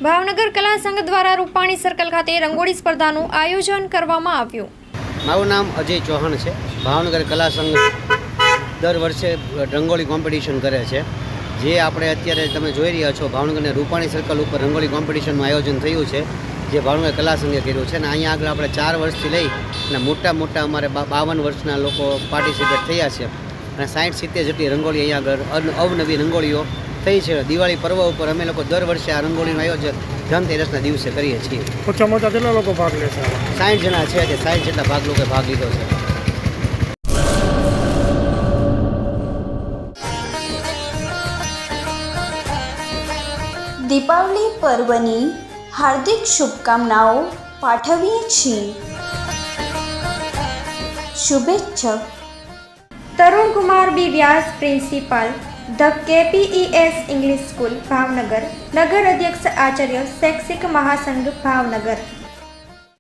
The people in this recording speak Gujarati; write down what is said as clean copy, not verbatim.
ભાવનગર કલા સંઘ દ્વારા રૂપાણી સર્કલ ખાતે રંગોળી સ્પર્ધાનું આયોજન કરવામાં આવ્યું। મારું નામ અજય ચૌહાણ છે। ભાવનગર કલા સંઘ દર વર્ષે રંગોળી કોમ્પિટિશન કરે છે। જે આપણે અત્યારે તમે જોઈ રહ્યા છો ભાવનગરના રૂપાણી સર્કલ ઉપર રંગોળી કોમ્પિટિશનનું આયોજન થયું છે, જે ભાવનગર કલા સંઘે કર્યું છે। અને અહીંયા આગળ આપણે 4 વર્ષથી લઈ અને મોટા અમારે 52 વર્ષના લોકો પાર્ટિસિપેટ થયા છે અને 60-70 જેટલી રંગોળી અહીંયા આગળ અવનવી રંગોળીઓ થઈ છે। દિવાળી પર્વ ઉપર અમે લોકો દર વર્ષે આ રંગોળીનું આયોજન ધનતેરસના દિવસે કરીએ છીએ। ઓછામાં ઓછા કેટલા લોકો ભાગ લે છે? 60 જણા છે, કે 60 જેટલા લોકોએ ભાગ લીધો છે। દીપાવલી પર્વની હાર્દિક શુભકામનાઓ પાઠવીએ છીએ। શુભેચ્છક Tarun Kumar B Vyas, principal the KPES English school Bhavnagar, નગર અધ્યક્ષ આચાર્ય શૈક્ષિક મહાસંઘ ભાવનગર।